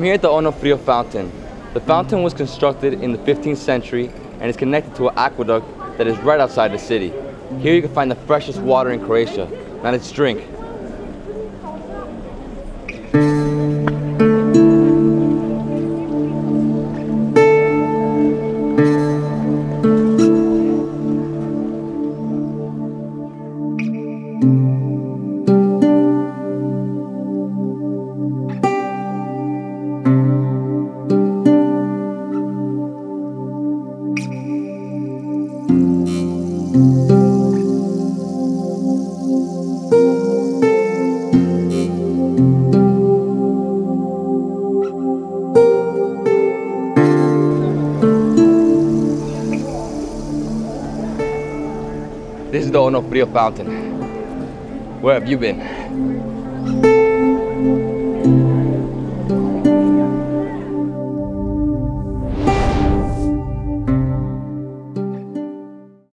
here at the Onofrio fountain. The fountain was constructed in the 15th century and is connected to an aqueduct that is right outside the city. Here you can find the freshest water in Croatia. Now let's drink. This is the Onofrio fountain. Where have you been?